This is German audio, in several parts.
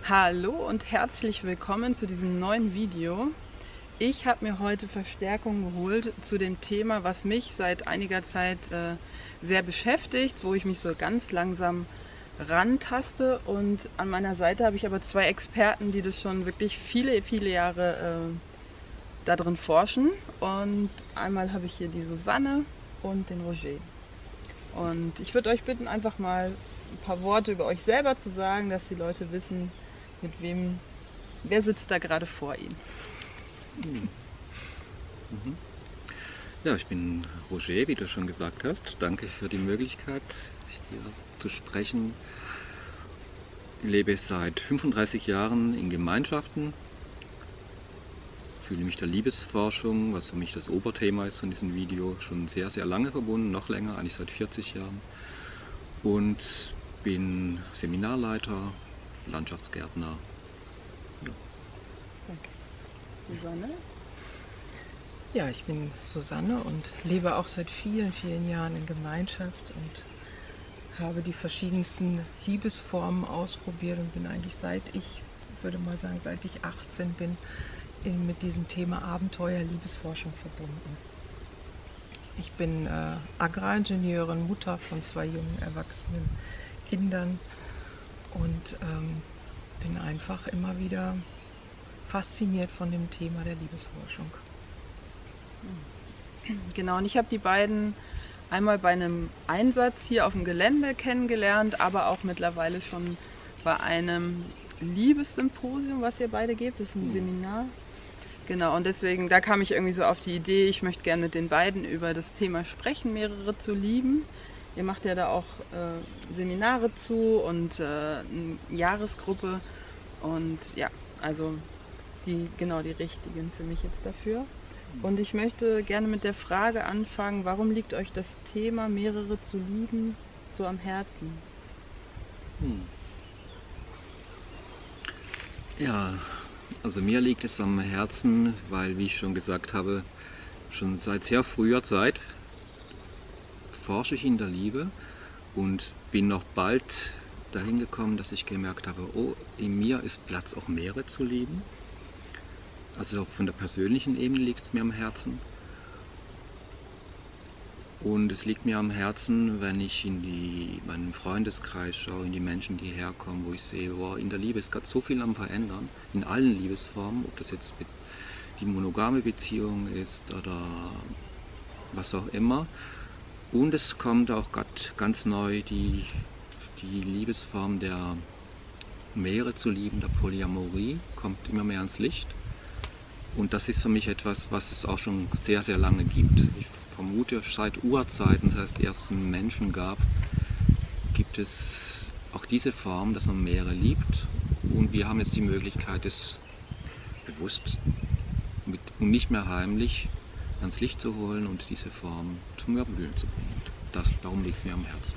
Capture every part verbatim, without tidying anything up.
Hallo und herzlich willkommen zu diesem neuen Video. Ich habe mir heute Verstärkung geholt zu dem Thema, was mich seit einiger Zeit äh, sehr beschäftigt, wo ich mich so ganz langsam rantaste. Und an meiner Seite habe ich aber zwei Experten, die das schon wirklich viele, viele Jahre äh, da drin forschen. Und einmal habe ich hier die Susanne und den Roger. Und ich würde euch bitten, einfach mal ein paar Worte über euch selber zu sagen, dass die Leute wissen, mit wem, wer sitzt da gerade vor ihnen. Mhm. Mhm. Ja, ich bin Roger, wie du schon gesagt hast. Danke für die Möglichkeit, hier zu sprechen. Ich lebe seit fünfunddreißig Jahren in Gemeinschaften. Fühle mich der Liebesforschung, was für mich das Oberthema ist von diesem Video, schon sehr, sehr lange verbunden, noch länger, eigentlich seit vierzig Jahren. Und bin Seminarleiter, Landschaftsgärtner. Ja. Danke. Susanne? Ja, ich bin Susanne und lebe auch seit vielen, vielen Jahren in Gemeinschaft und habe die verschiedensten Liebesformen ausprobiert und bin eigentlich seit ich, würde mal sagen, seit ich achtzehn bin, in, mit diesem Thema Abenteuer Liebesforschung verbunden. Ich bin äh, Agraringenieurin, Mutter von zwei jungen, erwachsenen Kindern und ähm, bin einfach immer wieder fasziniert von dem Thema der Liebesforschung. Genau, und ich habe die beiden einmal bei einem Einsatz hier auf dem Gelände kennengelernt, aber auch mittlerweile schon bei einem Liebessymposium, was ihr beide gebt. Das ist ein Seminar. Genau, und deswegen, da kam ich irgendwie so auf die Idee, ich möchte gerne mit den beiden über das Thema sprechen, mehrere zu lieben. Ihr macht ja da auch äh, Seminare zu und äh, eine Jahresgruppe und ja, also die, genau die richtigen für mich jetzt dafür. Und ich möchte gerne mit der Frage anfangen, warum liegt euch das Thema, mehrere zu lieben, so am Herzen? Hm. Ja, also mir liegt es am Herzen, weil, wie ich schon gesagt habe, schon seit sehr früher Zeit forsche ich in der Liebe und bin noch bald dahin gekommen, dass ich gemerkt habe, oh, in mir ist Platz, auch mehrere zu lieben. Also von der persönlichen Ebene liegt es mir am Herzen. Und es liegt mir am Herzen, wenn ich in die, meinen Freundeskreis schaue, in die Menschen, die herkommen, wo ich sehe, wow, in der Liebe ist gerade so viel am Verändern, in allen Liebesformen, ob das jetzt die monogame Beziehung ist oder was auch immer. Und es kommt auch gerade ganz neu die, die Liebesform der mehrere zu lieben, der Polyamorie, kommt immer mehr ans Licht. Und das ist für mich etwas, was es auch schon sehr, sehr lange gibt. Ich vermute, seit Urzeiten, das heißt, erst Menschen gab, gibt es auch diese Form, dass man mehrere liebt. Und wir haben jetzt die Möglichkeit, es bewusst mit, und nicht mehr heimlich ans Licht zu holen und diese Form zum Erblühen zu bringen. Das, darum liegt es mir am Herzen.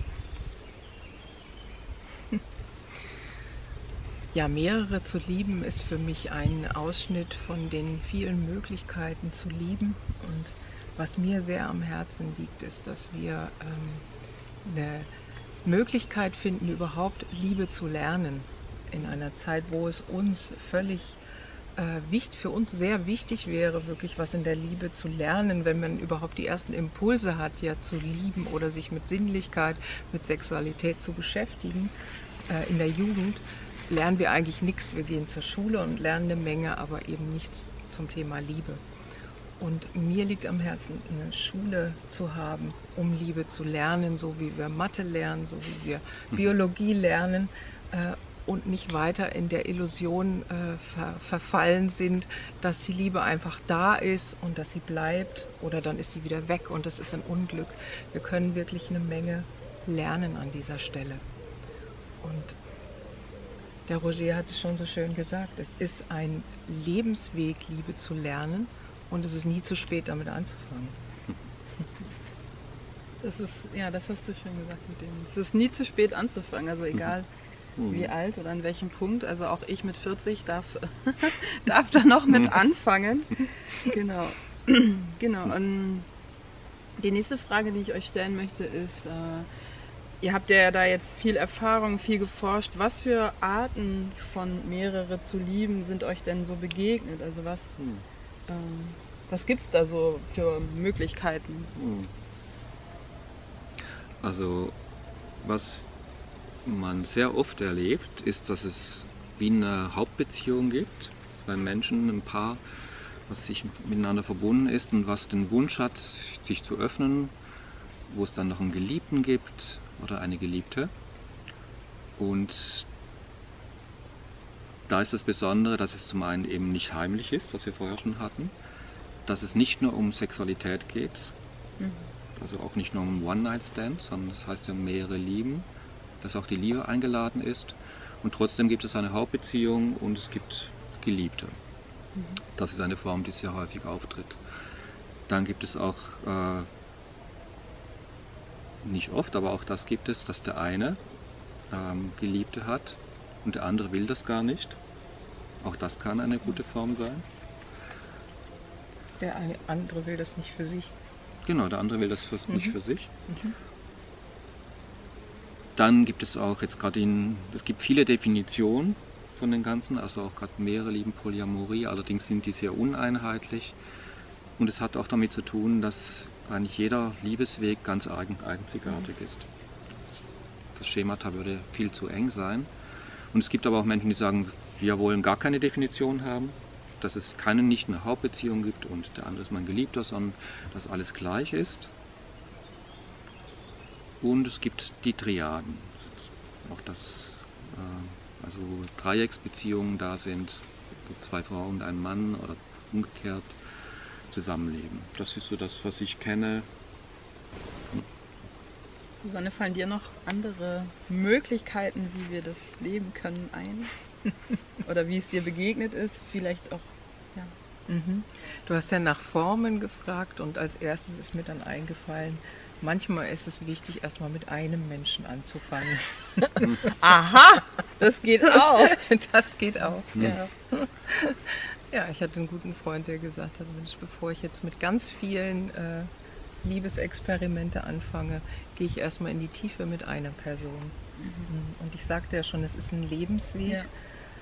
Ja, mehrere zu lieben ist für mich ein Ausschnitt von den vielen Möglichkeiten zu lieben. Und was mir sehr am Herzen liegt, ist, dass wir ähm, eine Möglichkeit finden, überhaupt Liebe zu lernen. In einer Zeit, wo es uns völlig äh, wichtig, für uns sehr wichtig wäre, wirklich was in der Liebe zu lernen, wenn man überhaupt die ersten Impulse hat, ja zu lieben oder sich mit Sinnlichkeit, mit Sexualität zu beschäftigen äh, in der Jugend. Lernen wir eigentlich nichts. Wir gehen zur Schule und lernen eine Menge, aber eben nichts zum Thema Liebe. Und mir liegt am Herzen, eine Schule zu haben, um Liebe zu lernen, so wie wir Mathe lernen, so wie wir Biologie lernen äh, und nicht weiter in der Illusion äh, ver verfallen sind, dass die Liebe einfach da ist und dass sie bleibt oder dann ist sie wieder weg und das ist ein Unglück. Wir können wirklich eine Menge lernen an dieser Stelle. Und der Roger hat es schon so schön gesagt, es ist ein Lebensweg, Liebe zu lernen und es ist nie zu spät, damit anzufangen. Das ist, ja, das hast du schön gesagt mit dem. Es ist nie zu spät anzufangen, also egal Mhm. wie alt oder an welchem Punkt. Also auch ich mit vierzig darf, darf da noch mit anfangen. Genau. Genau. Und die nächste Frage, die ich euch stellen möchte, ist, äh, ihr habt ja da jetzt viel Erfahrung, viel geforscht. Was für Arten von mehrere zu lieben sind euch denn so begegnet? Also was, hm. ähm, was gibt es da so für Möglichkeiten? Hm. Also was man sehr oft erlebt, ist, dass es wie eine Hauptbeziehung gibt. Zwei Menschen, ein Paar, was sich miteinander verbunden ist und was den Wunsch hat, sich zu öffnen, wo es dann noch einen Geliebten gibt oder eine Geliebte. Und da ist das Besondere, dass es zum einen eben nicht heimlich ist, was wir vorher schon hatten, dass es nicht nur um Sexualität geht, mhm. also auch nicht nur um One-Night-Stand, sondern das heißt ja mehrere Lieben, dass auch die Liebe eingeladen ist. Und trotzdem gibt es eine Hauptbeziehung und es gibt Geliebte. Mhm. Das ist eine Form, die sehr häufig auftritt. Dann gibt es auch, äh, nicht oft, aber auch das gibt es, dass der eine ähm, Geliebte hat und der andere will das gar nicht. Auch das kann eine gute Form sein. Der eine andere will das nicht für sich. Genau, der andere will das für, mhm. nicht für sich. Mhm. Dann gibt es auch jetzt gerade in, es gibt viele Definitionen von den Ganzen, also auch gerade mehrere Lieben, Polyamorie, allerdings sind die sehr uneinheitlich. Und es hat auch damit zu tun, dass eigentlich jeder Liebesweg ganz eigen, einzigartig ist. Das Schemata würde viel zu eng sein. Und es gibt aber auch Menschen, die sagen, wir wollen gar keine Definition haben, dass es keine, nicht eine Hauptbeziehung gibt und der andere ist mein Geliebter, sondern dass alles gleich ist. Und es gibt die Triaden, auch dass äh, also Dreiecksbeziehungen da sind, wo zwei Frauen und ein Mann oder umgekehrt zusammenleben. Das ist so das, was ich kenne. Susanne, fallen dir noch andere Möglichkeiten, wie wir das leben können, ein? Oder wie es dir begegnet ist? Vielleicht auch, ja. Mhm. Du hast ja nach Formen gefragt und als erstes ist mir dann eingefallen, manchmal ist es wichtig, erstmal mit einem Menschen anzufangen. Aha, das geht auch. Das geht auch, hm. ja. Ja, ich hatte einen guten Freund, der gesagt hat, Mensch, bevor ich jetzt mit ganz vielen äh, Liebesexperimente anfange, gehe ich erstmal in die Tiefe mit einer Person. Mhm. Und ich sagte ja schon, es ist ein Lebensweg. Ja.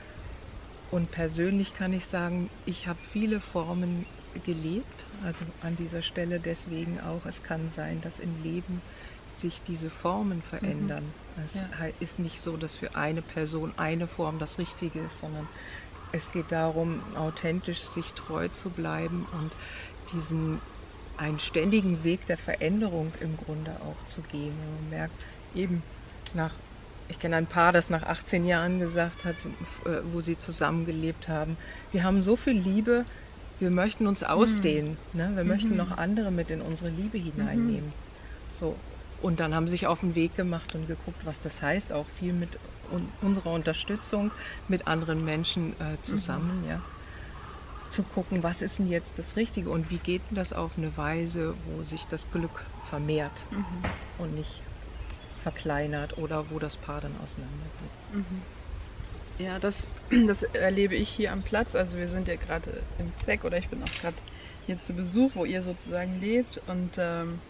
Und persönlich kann ich sagen, ich habe viele Formen gelebt, also an dieser Stelle deswegen auch, es kann sein, dass im Leben sich diese Formen verändern. Mhm. Es ja. ist nicht so, dass für eine Person eine Form das Richtige ist, sondern es geht darum, authentisch sich treu zu bleiben und diesen einen ständigen Weg der Veränderung im Grunde auch zu gehen. Und man merkt eben nach, ich kenne ein Paar, das nach achtzehn Jahren gesagt hat, wo sie zusammengelebt haben, wir haben so viel Liebe, wir möchten uns ausdehnen, mhm. ne? Wir mhm. möchten noch andere mit in unsere Liebe hineinnehmen. Mhm. So. Und dann haben sie sich auf den Weg gemacht und geguckt, was das heißt, auch viel mit un unserer Unterstützung mit anderen Menschen äh, zusammen, mhm. ja. Zu gucken, was ist denn jetzt das Richtige und wie geht denn das auf eine Weise, wo sich das Glück vermehrt mhm. und nicht verkleinert oder wo das Paar dann auseinandergeht. Mhm. Ja, das, das erlebe ich hier am Platz. Also wir sind ja gerade im Z E C oder ich bin auch gerade hier zu Besuch, wo ihr sozusagen lebt und ähm,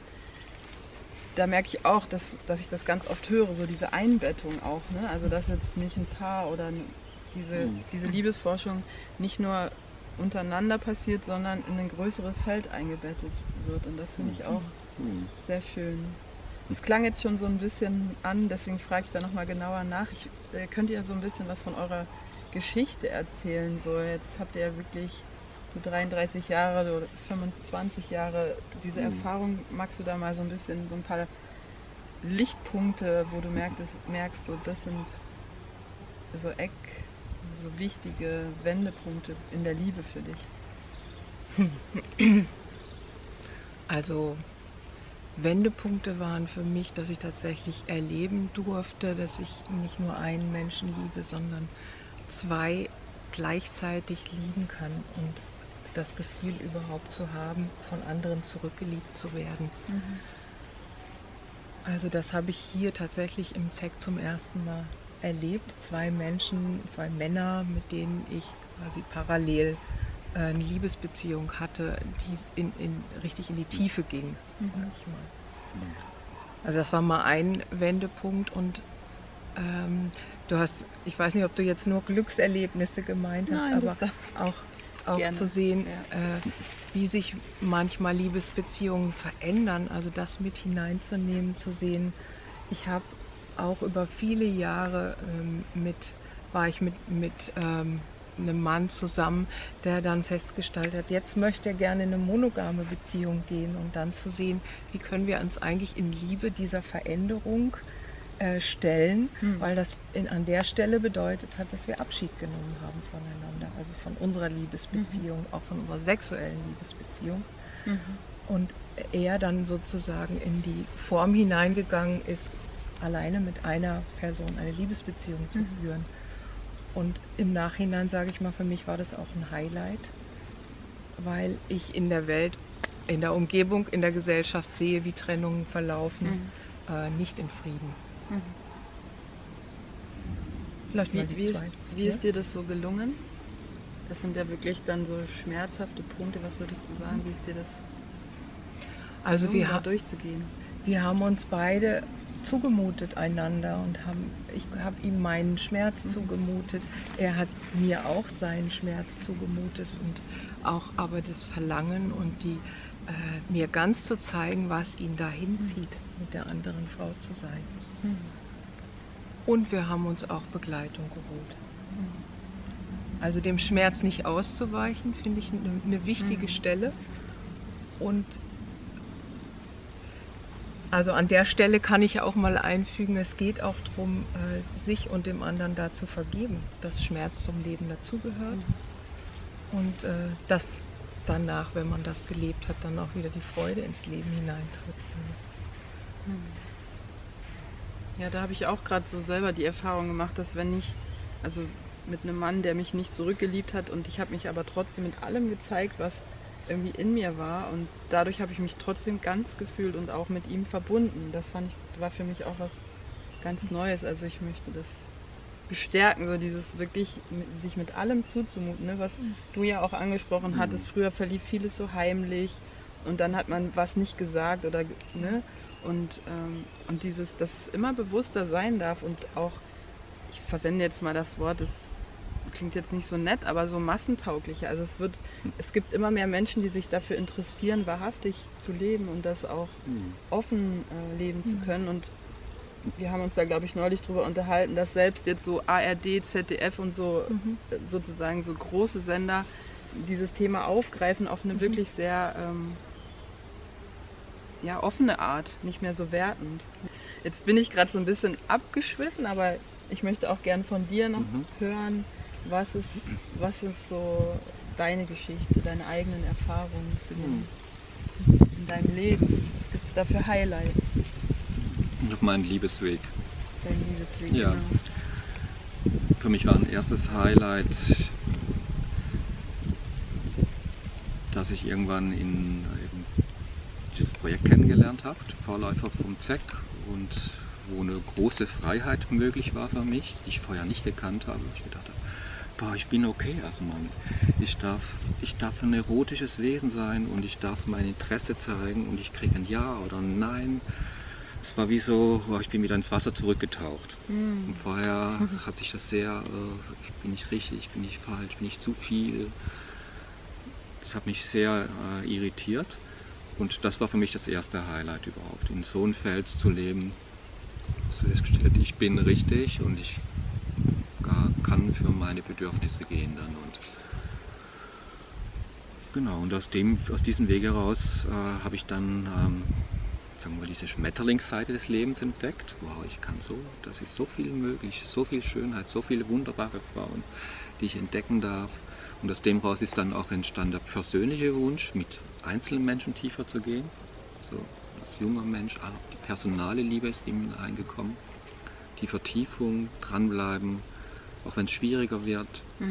da merke ich auch, dass, dass ich das ganz oft höre, so diese Einbettung auch, ne? Also dass jetzt nicht ein Paar oder diese, mhm. diese Liebesforschung nicht nur untereinander passiert, sondern in ein größeres Feld eingebettet wird und das finde ich auch mhm. sehr schön. Es klang jetzt schon so ein bisschen an, deswegen frage ich da nochmal genauer nach. Ich, äh, könnt ihr so ein bisschen was von eurer Geschichte erzählen? So, jetzt habt ihr ja wirklich so dreiunddreißig Jahre oder fünfundzwanzig Jahre diese mhm. Erfahrung. Magst du da mal so ein bisschen so ein paar Lichtpunkte, wo du merkst, merkst so, das sind so Eck, so wichtige Wendepunkte in der Liebe für dich? Also Wendepunkte waren für mich, dass ich tatsächlich erleben durfte, dass ich nicht nur einen Menschen liebe, sondern zwei gleichzeitig lieben kann und das Gefühl überhaupt zu haben, von anderen zurückgeliebt zu werden. Mhm. Also das habe ich hier tatsächlich im Z E C zum ersten Mal erlebt. Zwei Menschen, zwei Männer, mit denen ich quasi parallel äh, eine Liebesbeziehung hatte, die in, in, richtig in die Tiefe ging, mhm. sag ich mal. Also das war mal ein Wendepunkt und ähm, du hast, ich weiß nicht, ob du jetzt nur Glückserlebnisse gemeint hast, Nein, aber das auch, auch gerne. zu sehen, Ja. äh, wie sich manchmal Liebesbeziehungen verändern, also das mit hineinzunehmen, zu sehen. Ich habe auch über viele Jahre ähm, mit, war ich mit, mit ähm, einem Mann zusammen, der dann festgestellt hat, jetzt möchte er gerne in eine monogame Beziehung gehen und dann zu sehen, wie können wir uns eigentlich in Liebe dieser Veränderung äh, stellen, Hm. weil das in, an der Stelle bedeutet hat, dass wir Abschied genommen haben voneinander, also von unserer Liebesbeziehung, mhm. auch von unserer sexuellen Liebesbeziehung. Mhm. Und er dann sozusagen in die Form hineingegangen ist, alleine mit einer Person eine Liebesbeziehung zu mhm. führen. Und im Nachhinein, sage ich mal, für mich war das auch ein Highlight, weil ich in der Welt, in der Umgebung, in der Gesellschaft sehe, wie Trennungen verlaufen, mhm. äh, nicht in Frieden. Mhm. Vielleicht mal wie, die wie, ist, zweite. wie ja? ist dir das so gelungen? Das sind ja wirklich dann so schmerzhafte Punkte. Was würdest du sagen, wie ist dir das also gelungen, wir da durchzugehen? Wir haben uns beide zugemutet einander und haben, ich habe ihm meinen Schmerz mhm. zugemutet, er hat mir auch seinen Schmerz zugemutet und auch aber das Verlangen und die äh, mir ganz zu zeigen, was ihn dahin zieht, mhm. mit der anderen Frau zu sein. Mhm. Und wir haben uns auch Begleitung geholt. Mhm. Also dem Schmerz nicht auszuweichen, finde ich eine, eine wichtige mhm. Stelle. Und also an der Stelle kann ich auch mal einfügen, es geht auch darum, äh, sich und dem anderen da zu vergeben, dass Schmerz zum Leben dazugehört mhm. und äh, dass danach, wenn man das gelebt hat, dann auch wieder die Freude ins Leben hineintritt. Mhm. Ja, da habe ich auch gerade so selber die Erfahrung gemacht, dass wenn ich, also mit einem Mann, der mich nicht zurückgeliebt hat und ich habe mich aber trotzdem mit allem gezeigt, was irgendwie in mir war und dadurch habe ich mich trotzdem ganz gefühlt und auch mit ihm verbunden. Das fand ich, war für mich auch was ganz Neues. Also ich möchte das bestärken, so dieses wirklich sich mit allem zuzumuten, ne? Was du ja auch angesprochen mhm. hattest. Früher verlief vieles so heimlich und dann hat man was nicht gesagt oder ne? Und, ähm, und dieses, dass es immer bewusster sein darf und auch, ich verwende jetzt mal das Wort, es klingt jetzt nicht so nett, aber so massentauglicher. Also es wird, es gibt immer mehr Menschen, die sich dafür interessieren, wahrhaftig zu leben und das auch mhm. offen äh, leben mhm. zu können. Und wir haben uns da, glaube ich, neulich drüber unterhalten, dass selbst jetzt so A R D, Z D F und so mhm. äh, sozusagen so große Sender dieses Thema aufgreifen auf eine mhm. wirklich sehr ähm, ja, offene Art, nicht mehr so wertend. Jetzt bin ich gerade so ein bisschen abgeschwiffen, aber ich möchte auch gern von dir noch mhm. hören, was ist, was ist so deine Geschichte, deine eigenen Erfahrungen zu dem, in deinem Leben? Was gibt es da für Highlights? Auf meinem Liebesweg. Dein Liebesweg, ja. Genau. Für mich war ein erstes Highlight, dass ich irgendwann in eben dieses Projekt kennengelernt habe, Vorläufer vom Z E C, und wo eine große Freiheit möglich war für mich, die ich vorher nicht gekannt habe. Ich dachte, boah, ich bin okay als Mann. Ich darf, ich darf ein erotisches Wesen sein und ich darf mein Interesse zeigen und ich kriege ein Ja oder ein Nein. Es war wie so, boah, ich bin wieder ins Wasser zurückgetaucht. Mm. Und vorher hat sich das sehr, äh, bin ich richtig, bin ich falsch, bin ich zu viel. Das hat mich sehr äh, irritiert. Und das war für mich das erste Highlight überhaupt, in so einem Feld zu leben. Festgestellt, ich bin richtig und ich kann für meine Bedürfnisse gehen dann. Und genau, und aus, dem, aus diesem Weg heraus äh, habe ich dann ähm, sagen wir mal, diese Schmetterlingsseite des Lebens entdeckt. Wow, ich kann so, das ist so viel möglich, so viel Schönheit, so viele wunderbare Frauen, die ich entdecken darf. Und aus dem heraus ist dann auch entstanden der persönliche Wunsch, mit einzelnen Menschen tiefer zu gehen. So als junger Mensch, auch die personale Liebe ist in mir eingekommen. Die Vertiefung, dranbleiben, auch wenn es schwieriger wird. Mhm.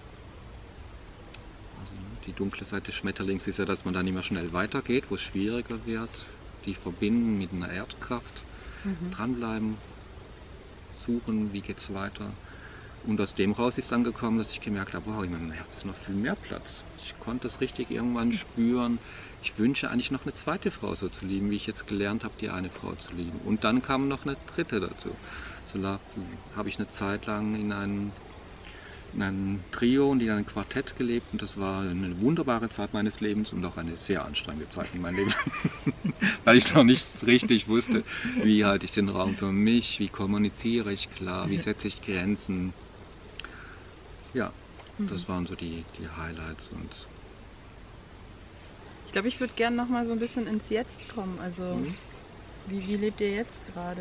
Also, die dunkle Seite des Schmetterlings ist ja, dass man dann immer schnell weitergeht, wo es schwieriger wird. Die verbinden mit einer Erdkraft, mhm. dranbleiben, suchen, wie geht es weiter. Und aus dem raus ist dann gekommen, dass ich gemerkt habe, wow, in meinem Herz ist noch viel mehr Platz. Ich konnte es richtig irgendwann spüren. Ich wünsche eigentlich noch eine zweite Frau so zu lieben, wie ich jetzt gelernt habe, die eine Frau zu lieben. Und dann kam noch eine dritte dazu. So habe ich eine Zeit lang in einem, in einem Trio und in einem Quartett gelebt und das war eine wunderbare Zeit meines Lebens und auch eine sehr anstrengende Zeit in meinem Leben. Weil ich noch nicht richtig wusste, wie halte ich den Raum für mich, wie kommuniziere ich klar, wie setze ich Grenzen. Ja, das waren so die, die Highlights. Und ich glaube, ich würde gerne noch mal so ein bisschen ins Jetzt kommen. Also, mhm. wie, wie lebt ihr jetzt gerade?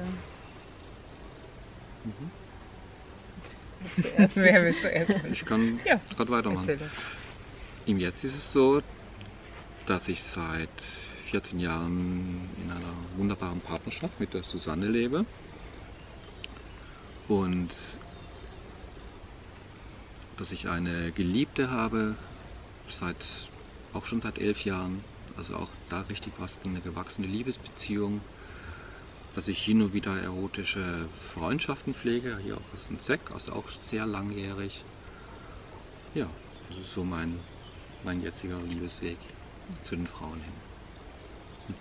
Mhm. Wer will zuerst? Ich kann ja. gerade weitermachen. Im Jetzt ist es so, dass ich seit vierzehn Jahren in einer wunderbaren Partnerschaft mit der Susanne lebe. Und dass ich eine Geliebte habe, seit, auch schon seit elf Jahren, also auch da richtig was, eine gewachsene Liebesbeziehung, dass ich hin und wieder erotische Freundschaften pflege, hier auch aus dem Sek, also auch sehr langjährig. Ja, das ist so mein, mein jetziger Liebesweg zu den Frauen hin. Hm.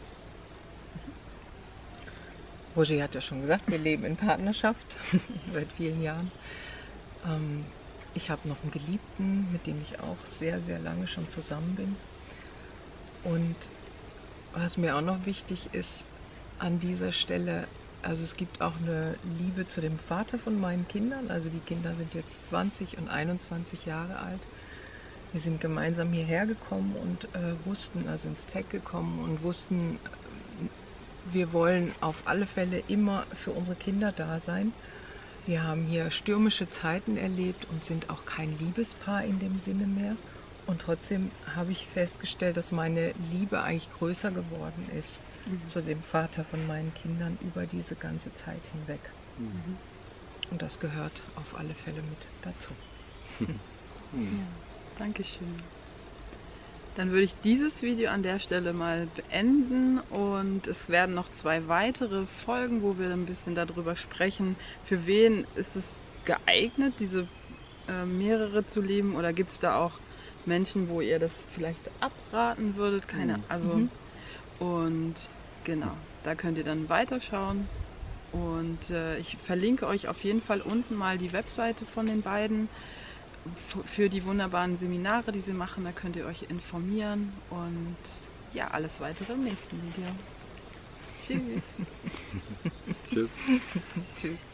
Roger hat ja schon gesagt, wir leben in Partnerschaft seit vielen Jahren. Ähm, Ich habe noch einen Geliebten, mit dem ich auch sehr, sehr lange schon zusammen bin. Und was mir auch noch wichtig ist an dieser Stelle, also es gibt auch eine Liebe zu dem Vater von meinen Kindern. Also die Kinder sind jetzt zwanzig und einundzwanzig Jahre alt. Wir sind gemeinsam hierher gekommen und äh, wussten, also ins Sek gekommen und wussten, wir wollen auf alle Fälle immer für unsere Kinder da sein. Wir haben hier stürmische Zeiten erlebt und sind auch kein Liebespaar in dem Sinne mehr. Und trotzdem habe ich festgestellt, dass meine Liebe eigentlich größer geworden ist mhm. zu dem Vater von meinen Kindern über diese ganze Zeit hinweg. Mhm. Und das gehört auf alle Fälle mit dazu. Ja, danke schön. Dann würde ich dieses Video an der Stelle mal beenden und es werden noch zwei weitere Folgen, wo wir ein bisschen darüber sprechen, für wen ist es geeignet, diese äh, mehrere zu lieben, oder gibt es da auch Menschen, wo ihr das vielleicht abraten würdet, keine mhm. also mhm. und genau, da könnt ihr dann weiterschauen und äh, ich verlinke euch auf jeden Fall unten mal die Webseite von den beiden für die wunderbaren Seminare, die sie machen. Da könnt ihr euch informieren und ja, alles weitere im nächsten Video. Tschüss. Tschüss. Tschüss.